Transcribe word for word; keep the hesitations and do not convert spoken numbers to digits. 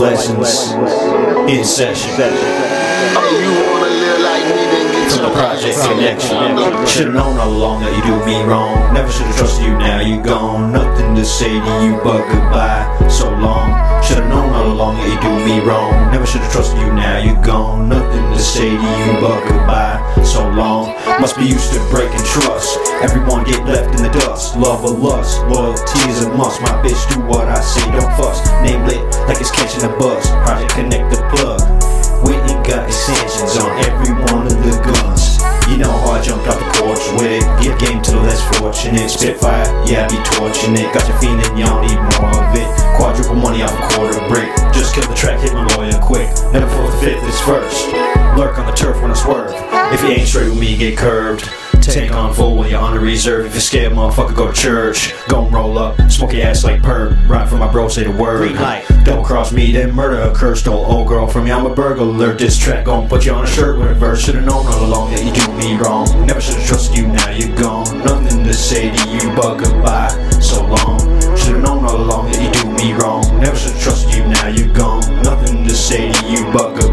lessons in session. Hey, you wanna live like me, then get From the Project Connection. Should've known all along that you do me wrong. Never should've trusted you, now you gone. Nothing to say to you but goodbye. So long. Should've known all along that you do me wrong. Never should've trusted you, now you gone. Nothing to say to you but goodbye. So long. Must be used to breaking trust. Everyone get left in the dust. Love or lust, loyalty is a must. My bitch do what I say, don't fuss. Name lit like it's catching a bus. Project Connect the plug. Whitney got extensions on every one of the guns. You know how I jumped off the porch with it. Give game to the less fortunate. Spitfire, yeah I be torching it. Got you feeling, y'all need more of it. Quadruple money off a quarter brick. Just kill the track, hit my lawyer quick. Never fourth, fifth is first. Lurk on the turf when I swerve. If you ain't straight with me, get curved. Take on full when you're on the reserve. If you're scared, motherfucker, go to church. Gon' roll up, smoke your ass like perp. Ride for my bro, say the word. Green light. Double cross me, then murder occur. Stole old girl from me, I'm a burglar. This track gon' put you on a shirt with a verse. Should've known all along that you do me wrong. Never should've trusted you, now you're gone. Nothing to say to you but goodbye. So long. Should've known all along that you do me wrong. Never should've trusted you, now you're gone. Nothing to say to you but goodbye.